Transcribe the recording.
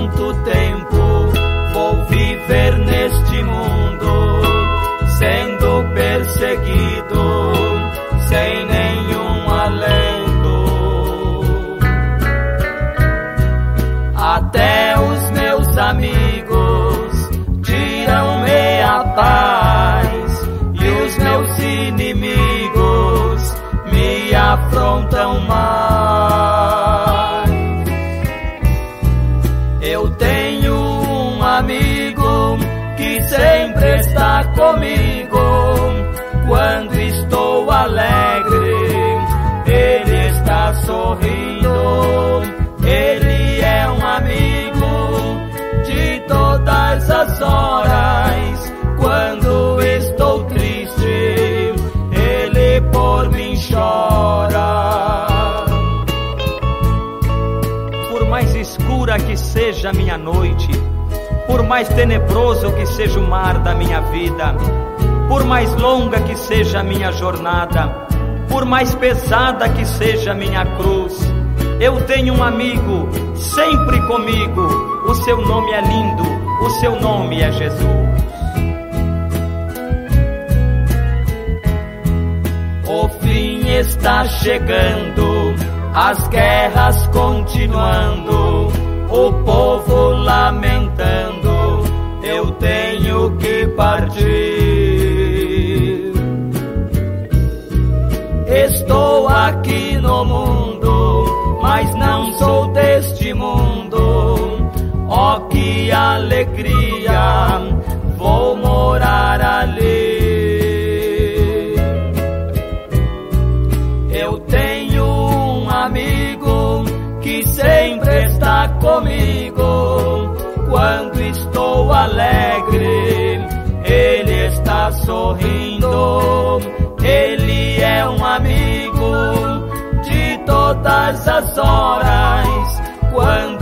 quanto tempo vou viver neste mundo, sendo perseguido, sem nenhum alento. Até os meus amigos tiram-me a paz, e os meus inimigos me afrontam mais. Eu tenho um amigo que sempre está comigo. Quando estou alegre, ele está sorrindo. Ele é um amigo de todas as horas. Quando estou triste, ele por mim chora. Por mais escura que seja a minha noite, por mais tenebroso que seja o mar da minha vida, por mais longa que seja a minha jornada, por mais pesada que seja a minha cruz, eu tenho um amigo sempre comigo. O seu nome é lindo, o seu nome é Jesus. O fim está chegando, as guerras continuando, o povo lamentando, eu tenho que partir. Estou aqui no mundo, mas não sou deste mundo. Oh, que alegria, vou morar ali. Eu tenho um amigo que sempre está comigo. Quando estou alegre, ele está sorrindo. Ele é um amigo de todas as horas. Quando